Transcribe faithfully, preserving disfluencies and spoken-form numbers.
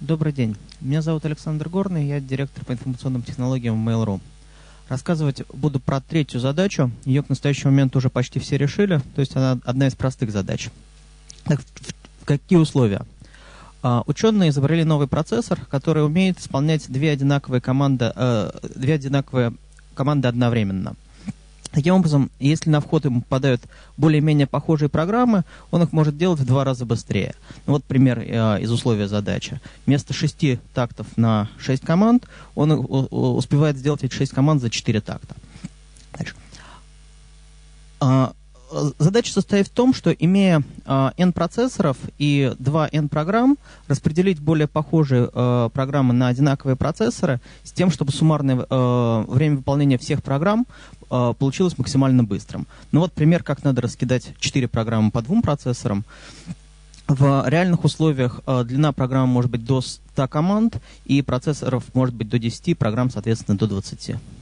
Добрый день. Меня зовут Александр Горный, я директор по информационным технологиям в Mail.ru. Рассказывать буду про третью задачу. Ее к настоящему моменту уже почти все решили, то есть она одна из простых задач. Так, какие условия? А, ученые изобрели новый процессор, который умеет исполнять две одинаковые команды, э, две одинаковые команды одновременно. Таким образом, если на вход ему попадают более-менее похожие программы, он их может делать в два раза быстрее. Ну, вот пример э, из условия задачи. Вместо шести тактов на шесть команд он успевает сделать эти шесть команд за четыре такта. Дальше. А, задача состоит в том, что, имея а, n процессоров и два n программ, распределить более похожие а, программы на одинаковые процессоры с тем, чтобы суммарное а, время выполнения всех программ а, получилось максимально быстрым. Ну вот пример, как надо раскидать четыре программы по двум процессорам. В реальных условиях а, длина программы может быть до ста команд, и процессоров может быть до десяти, программ, соответственно, до двадцати.